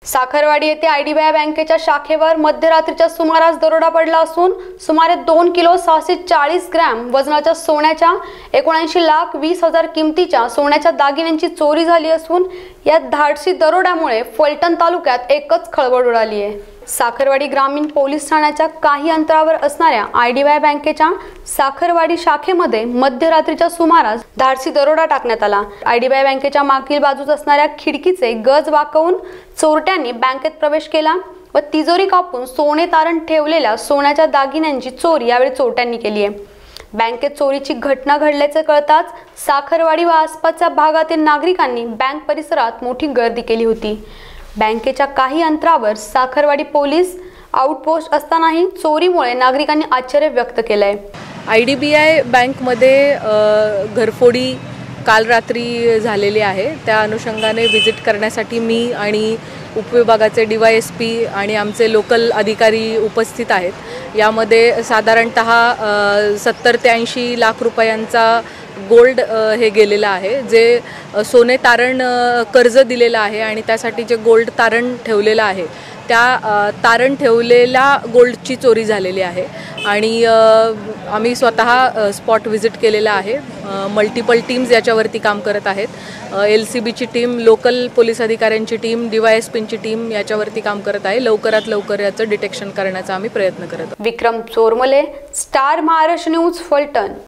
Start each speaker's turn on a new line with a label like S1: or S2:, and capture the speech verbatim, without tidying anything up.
S1: साखरवाडी येथे आयडीबीआय बँकेच्या शाखेवर मध्यरात्रीच्या सुमारास दरोडा पडला असून सुमारे दोन किलो सहाशे चाळीस ग्रॅम वजनाच्या सोन्याच्या एकोणऐंशी लाख वीस हजार किमतीच्या सोन्याच्या दागिन्यांची चोरी झाली असून या धाडसी दरोड्यामुळे फलटण तालुक्यात एकच खळबळ उडाली आहे। साखरवाडी ग्रामीण पोलीस ठाण्याच्या काही अंतरावर असणाऱ्या आयडीबीआय बँकेच्या साखरवाडी शाखेमध्ये मध्यरात्रीच्या सुमारास धाडसी दरोडा टाकण्यात आला। आयडीबीआय बँकेच्या मागील बाजूस असणाऱ्या खिडकीचे गज वाकवून चोरट्यांनी बँकेत प्रवेश केला व तिजोरी कापून सोने तारण ठेवलेल्या सोन्याच्या दागिन्यांची चोरी यावेळी चोरट्यांनी केली आहे। बँकेत चोरीची घटना घडल्याचे कळताच साखरवाडी व आसपासच्या भागातील नागरिकांनी बँक परिसरात मोठी गर्दी केली होती। बँकेच्या काही अंतरावर साखरवाडी पोलीस आउटपोस्ट असतानाही चोरीमुळे नागरिकांनी आश्चर्य व्यक्त केलंय।
S2: आयडीबीआय बँकमध्ये घरफोडी काल रात्री झालेली आहे। त्या अनुषंगाने व्हिजिट करण्यासाठी मी आणि उपविभागाचे डीवायएसपी आणि आमचे लोकल अधिकारी उपस्थित आहेत। यामध्ये साधारणतः सत्तर ते ऐंशी लाख रुपयांचा गोल्ड हे गेलेलं आहे, जे सोने तारण कर्ज दिलेलं आहे आणि त्यासाठी जे गोल्ड तारण ठेवलेलं आहे त्या तारण ठेवलेल्या गोल्डची चोरी झालेली आहे आणि आम्ही स्वतः स्पॉट व्हिजिट केलेला आहे। मल्टिपल टीम्स याच्यावरती काम करत आहेत। एल सी बीची टीम, लोकल पोलीस अधिकाऱ्यांची टीम, डीवायएसपीची टीम याच्यावरती काम करत आहे। लवकरात लवकर याचं डिटेक्शन करण्याचा आम्ही प्रयत्न करत आहोत।
S1: Vikram Chormale, star Maharashtra news, Phaltan.